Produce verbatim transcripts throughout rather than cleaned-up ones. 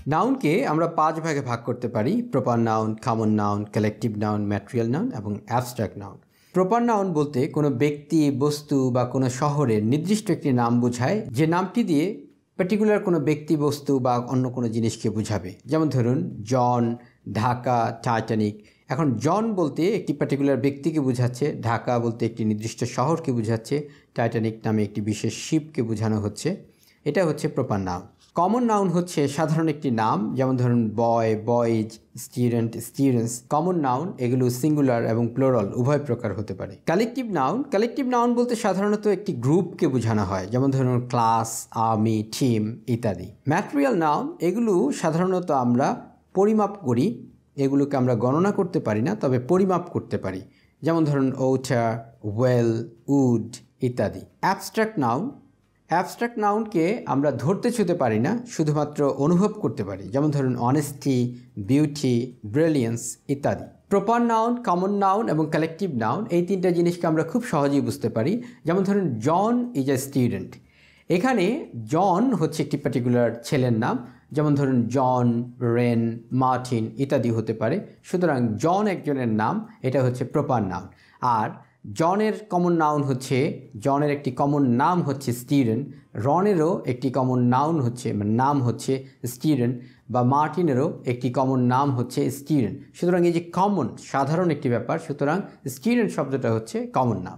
নাউনকে আমরা পাঁচ ভাগে ভাগ করতে পারি: proper noun, common noun, collective noun, material noun এবং অ্যাবস্ট্রাক্ট নাউন। প্রপার নাউন বলতে কোনো ব্যক্তি, বস্তু বা কোনো শহরের নির্দিষ্ট একটি নাম বোঝায়, যে নামটি দিয়ে পার্টিকুলার কোনো ব্যক্তি, বস্তু বা অন্য কোনো জিনিসকে বোঝাবে। যেমন ধরুন জন, ঢাকা, টাইটানিক। এখন জন বলতে একটি পার্টিকুলার ব্যক্তিকে বোঝাচ্ছে, ঢাকা বলতে একটি নির্দিষ্ট শহরকে বোঝাচ্ছে, টাইটানিক নামে একটি বিশেষ শিপকে বোঝানো হচ্ছে। এটা হচ্ছে প্রপার নাউন। কমন নাউন হচ্ছে সাধারণ একটি নাম, যেমন ধরুন boy, boys, student, students. Common noun এগুলো সিঙ্গুলার এবং প্লুরাল উভয় প্রকার হতে পারে। কালেকটিভ নাউন কালেকটিভ নাউন বলতে সাধারণত একটি গ্রুপকে বোঝানো হয়, যেমন ধরুন ক্লাস, আর্মি, টিম ইত্যাদি। ম্যাটেরিয়াল নাউন এগুলো সাধারণত আমরা পরিমাপ করি, এগুলোকে আমরা গণনা করতে পারি না, তবে পরিমাপ করতে পারি। যেমন ধরুন ওয়াটার, ওয়েল, উড ইত্যাদি। অ্যাবস্ট্রাক্ট নাউন অ্যাবস্ট্রাক্ট নাউনকে আমরা ধরতে ছুঁতে পারি না, শুধুমাত্র অনুভব করতে পারি। যেমন ধরুন অনেস্টি, বিউটি, ব্রিলিয়েন্স ইত্যাদি। প্রপার নাউন, কমন নাউন এবং কালেকটিভ নাউন এই তিনটা জিনিসকে আমরা খুব সহজেই বুঝতে পারি। যেমন ধরুন জন ইজ এ স্টুডেন্ট। এখানে জন হচ্ছে একটি পার্টিকুলার ছেলের নাম, যেমন ধরুন জন, রেন, মার্টিন ইত্যাদি হতে পারে। সুতরাং জন একজনের নাম, এটা হচ্ছে প্রপার নাউন। আর জনের কমন নাউন হচ্ছে, জনের একটি কমন নাম হচ্ছে স্টুডেন্ট, রনেরও একটি কমন নাউন হচ্ছে নাম হচ্ছে স্টুডেন্ট, বা মার্টিনেরও একটি কমন নাম হচ্ছে স্টুডেন্ট। সুতরাং এই যে কমন, সাধারণ একটি ব্যাপার, সুতরাং স্টুডেন্ট শব্দটা হচ্ছে কমন নাম।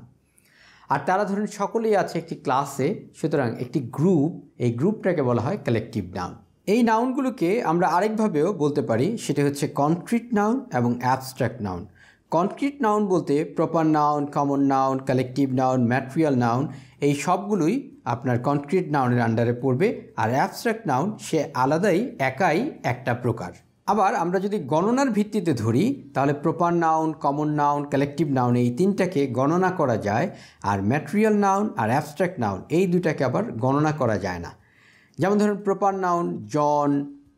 আর তারা ধরুন সকলেই আছে একটি ক্লাসে, সুতরাং একটি গ্রুপ, এই গ্রুপটাকে বলা হয় কালেকটিভ নাউন। এই নাউনগুলোকে আমরা আরেকভাবেও বলতে পারি, সেটা হচ্ছে কনক্রিট নাউন এবং অ্যাবস্ট্রাক্ট নাউন। কনক্রিট নাউন বলতে proper noun, common noun, collective noun, material noun এই সবগুলোই আপনার কনক্রিট নাউনের আন্ডারে পড়বে। আর অ্যাবস্ট্রাক্ট নাউন সে আলাদাই, একাই একটা প্রকার। আবার আমরা যদি গণনার ভিত্তিতে ধরি, তাহলে proper noun, common noun, collective noun এই তিনটাকে গণনা করা যায়, আর ম্যাটেরিয়াল নাউন আর অ্যাবস্ট্রাক্ট নাউন এই দুটাকে আবার গণনা করা যায় না। যেমন ধরুন proper noun John,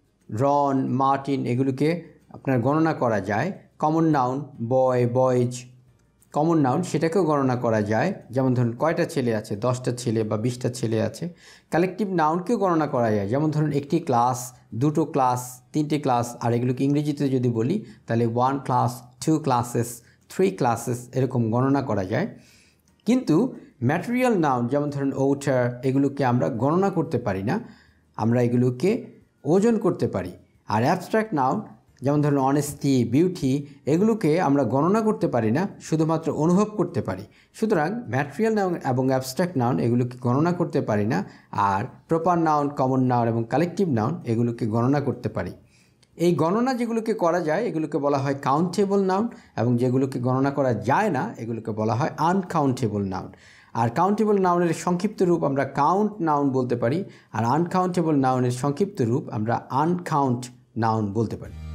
Ron, Martin এগুলোকে আপনার গণনা করা যায়। Common noun boy, boys, common noun সেটাকেও গণনা করা যায়। যেমন ধরুন কয়টা ছেলে আছে, দশটা ছেলে বা বিশটা ছেলে আছে। কালেকটিভ নাউনকেও গণনা করা যায়, যেমন ধরুন একটি ক্লাস, দুটো ক্লাস, তিনটে ক্লাস। আর এগুলোকে ইংরেজিতে যদি বলি তাহলে one class, two classes, three classes এরকম গণনা করা যায়। কিন্তু ম্যাটেরিয়াল নাউন যেমন ধরুন ওয়াটার এগুলোকে আমরা গণনা করতে পারি না, আমরা এগুলোকে ওজন করতে পারি। আর অ্যাবস্ট্রাক্ট নাউন যেমন ধরুন অনেস্টি, বিউটি এগুলোকে আমরা গণনা করতে পারি না, শুধুমাত্র অনুভব করতে পারি। সুতরাং ম্যাটেরিয়াল নাউন এবং অ্যাবস্ট্রাক্ট নাউন এগুলোকে গণনা করতে পারি না, আর প্রপার নাউন, কমন নাউন এবং কালেকটিভ নাউন এগুলোকে গণনা করতে পারি। এই গণনা যেগুলোকে করা যায় এগুলোকে বলা হয় কাউন্টেবল নাউন, এবং যেগুলোকে গণনা করা যায় না এগুলোকে বলা হয় আনকাউন্টেবল নাউন। আর কাউন্টেবল নাউনের সংক্ষিপ্ত রূপ আমরা কাউন্ট নাউন বলতে পারি, আর আনকাউন্টেবল নাউনের সংক্ষিপ্ত রূপ আমরা আনকাউন্ট নাউন বলতে পারি।